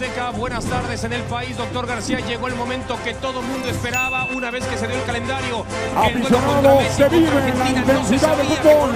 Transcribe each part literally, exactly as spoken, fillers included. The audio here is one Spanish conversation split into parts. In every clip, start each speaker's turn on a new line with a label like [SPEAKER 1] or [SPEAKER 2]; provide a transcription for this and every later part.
[SPEAKER 1] Azteca, buenas tardes en el país, doctor García. Llegó el momento que todo el mundo esperaba una vez que se dio el calendario.
[SPEAKER 2] Aficionado, se vive en la intensidad del fútbol.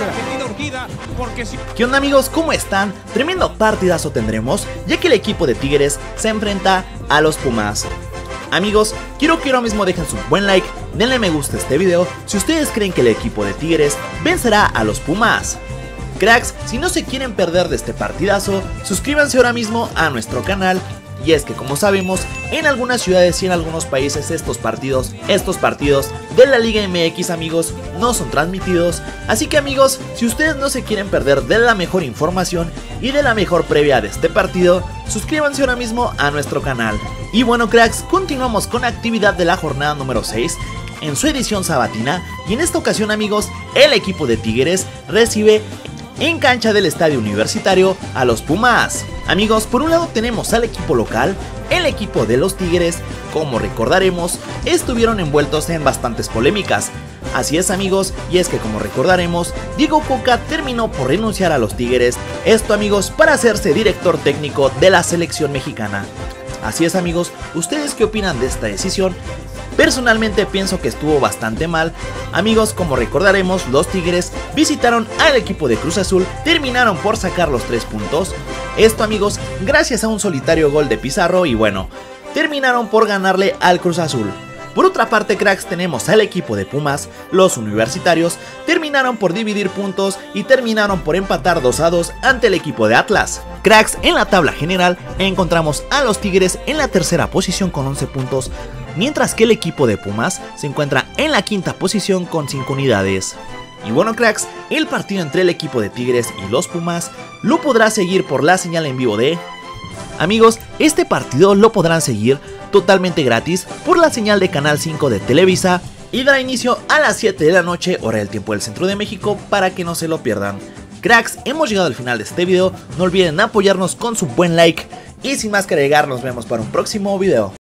[SPEAKER 1] Porque si...
[SPEAKER 3] ¿Qué onda, amigos? ¿Cómo están? Tremendo partidazo tendremos, ya que el equipo de Tigres se enfrenta a los Pumas. Amigos, quiero que ahora mismo dejen su buen like, denle me gusta a este video si ustedes creen que el equipo de Tigres vencerá a los Pumas. Cracks, si no se quieren perder de este partidazo, suscríbanse ahora mismo a nuestro canal. Y es que, como sabemos, en algunas ciudades y en algunos países estos partidos, estos partidos de la Liga M X, amigos, no son transmitidos. Así que, amigos, si ustedes no se quieren perder de la mejor información y de la mejor previa de este partido, suscríbanse ahora mismo a nuestro canal. Y bueno, cracks, continuamos con la actividad de la jornada número seis en su edición sabatina. Y en esta ocasión, amigos, el equipo de Tigres recibe en cancha del Estadio Universitario a los Pumas. Amigos, por un lado tenemos al equipo local, el equipo de los Tigres. Como recordaremos, estuvieron envueltos en bastantes polémicas. Así es, amigos, y es que, como recordaremos, Diego Coca terminó por renunciar a los Tigres. Esto, amigos, para hacerse director técnico de la selección mexicana. Así es, amigos, ¿ustedes qué opinan de esta decisión? Personalmente pienso que estuvo bastante mal. Amigos, como recordaremos, los Tigres visitaron al equipo de Cruz Azul, terminaron por sacar los tres puntos. Esto, amigos, gracias a un solitario gol de Pizarro y bueno, terminaron por ganarle al Cruz Azul. Por otra parte, cracks, tenemos al equipo de Pumas. Los universitarios terminaron por dividir puntos y terminaron por empatar dos a dos ante el equipo de Atlas. Cracks, en la tabla general encontramos a los Tigres en la tercera posición con once puntos, mientras que el equipo de Pumas se encuentra en la quinta posición con cinco unidades. Y bueno, cracks, el partido entre el equipo de Tigres y los Pumas lo podrá seguir por la señal en vivo de... Amigos, este partido lo podrán seguir totalmente gratis por la señal de Canal cinco de Televisa y dará inicio a las siete de la noche, hora del tiempo del centro de México, para que no se lo pierdan. Cracks, hemos llegado al final de este video, no olviden apoyarnos con su buen like y sin más que agregar, nos vemos para un próximo video.